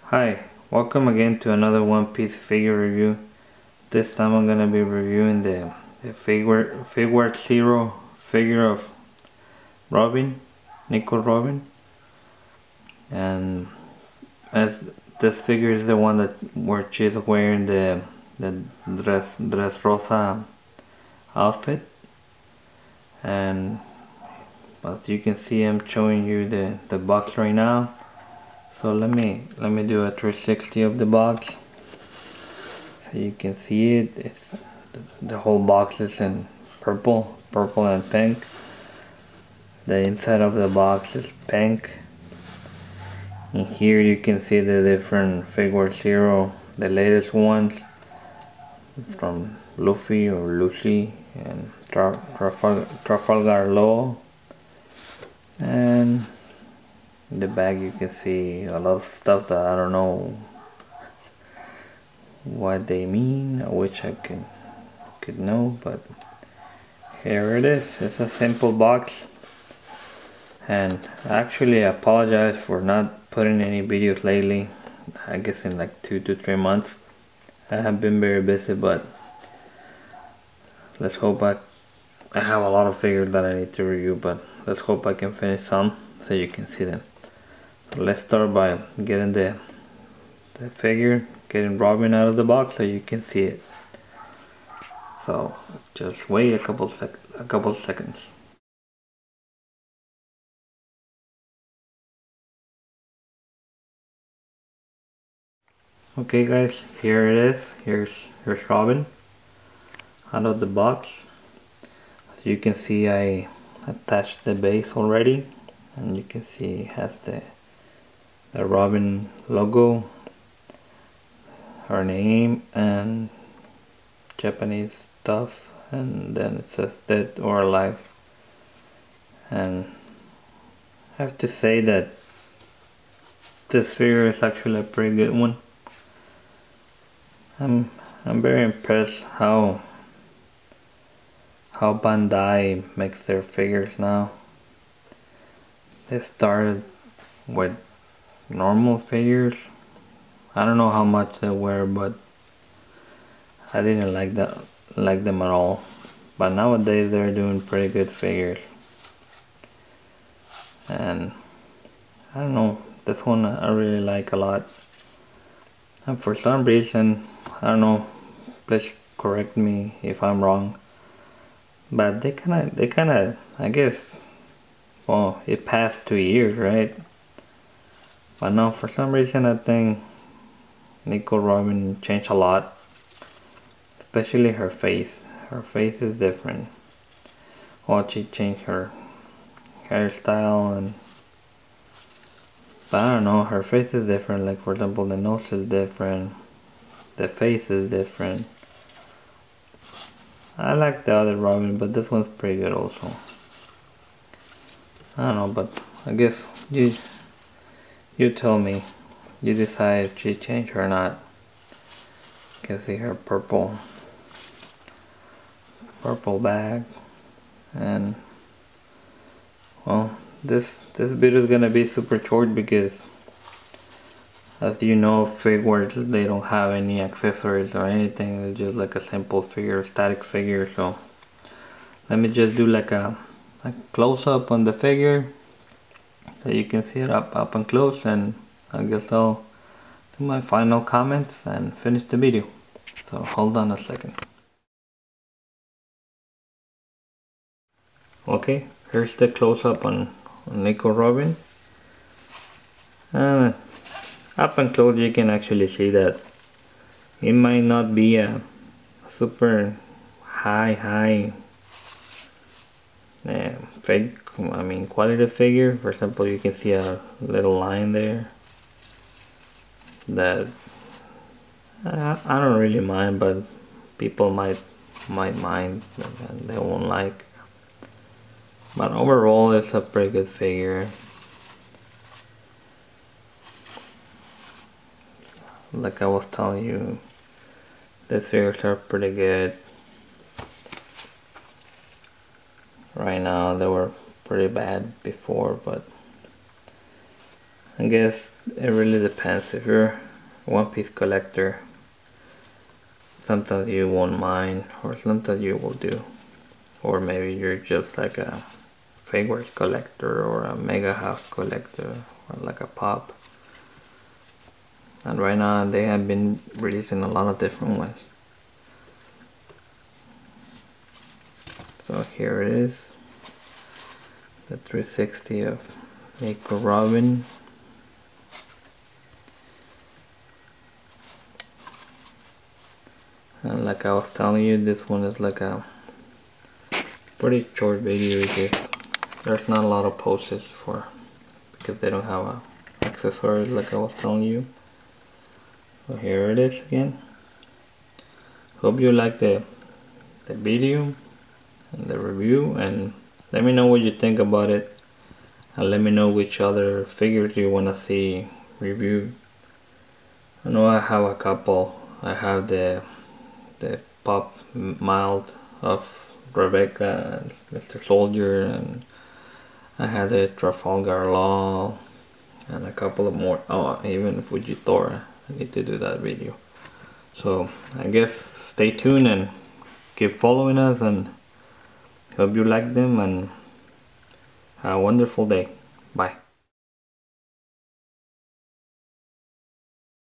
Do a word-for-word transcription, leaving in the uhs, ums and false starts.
Hi, welcome again to another One Piece figure review. This time I'm gonna be reviewing the, the figure Figuarts Zero figure of Robin, Nico Robin. And as this figure is the one that where she's wearing the the dress dress rosa outfit. And as you can see, I'm showing you the, the box right now. So let me let me do a three sixty of the box so you can see it. It's, the whole box is in purple, purple and pink. The inside of the box is pink. And here you can see the different Figuarts Zero, the latest ones from Luffy or Lucy and Traf Trafal Trafalgar Law. And in the back you can see a lot of stuff that I don't know what they mean. I wish I could could know, but here it is. It's a simple box. And actually I apologize for not putting any videos lately. I guess in like two to three months. I have been very busy, but let's hope I I have a lot of figures that I need to review, but let's hope I can finish some so you can see them. So let's start by getting the the figure, getting Robin out of the box so you can see it. So just wait a couple sec a couple seconds. Okay guys, here it is. Here's here's Robin out of the box. As you can see, I attached the base already, and you can see it has the the Robin logo, her name, and Japanese stuff, and then it says dead or alive. And I have to say that this figure is actually a pretty good one. I'm I'm very impressed how how Bandai makes their figures now. They started with normal figures. I don't know how much they were, but I didn't like that like them at all. But nowadays they're doing pretty good figures. And I don't know, this one I really like a lot. And for some reason, I don't know, please correct me if I'm wrong, but they kinda, they kinda, I guess, well, it passed two years, right? But no, for some reason I think Nico Robin changed a lot, especially her face. Her face is different. Well, she changed her hairstyle, and but I don't know, her face is different. Like for example, the nose is different, the face is different. I like the other Robin, but this one's pretty good also. I don't know, but I guess you you tell me. You decide if she changed or not. You can see her purple purple bag. And well, this this video is gonna be super short because, as you know, Figuarts, they don't have any accessories or anything. It's just like a simple figure, static figure. So let me just do like a, a close-up on the figure so you can see it up up and close, and I guess I'll do my final comments and finish the video. So hold on a second. Okay, here's the close-up on, on Nico Robin. And up and close you can actually see that it might not be a super high high uh, fake I mean quality figure. For example, you can see a little line there that uh, I don't really mind, but people might might mind and they won't like. But overall it's a pretty good figure. Like I was telling you, these figures are pretty good. Right now they were pretty bad before, but I guess it really depends. If you're a One Piece collector, sometimes you won't mind, or sometimes you will do. Or maybe you're just like a figures collector or a mega house collector or like a pop. And right now they have been releasing a lot of different ones. So here it is, the three sixty of Nico Robin. And like I was telling you, this one is like a pretty short video here. There's not a lot of poses for, because they don't have a accessories like I was telling you. So here it is again. Hope you like the the video and the review, and let me know what you think about it, and let me know which other figures you want to see reviewed. I know I have a couple. I have the the Pop Mild of Rebecca and Mister Soldier, and I had the Trafalgar Law and a couple of more. Oh, even Fujitora. I need to do that video. So I guess stay tuned and keep following us, and hope you like them, and have a wonderful day. Bye.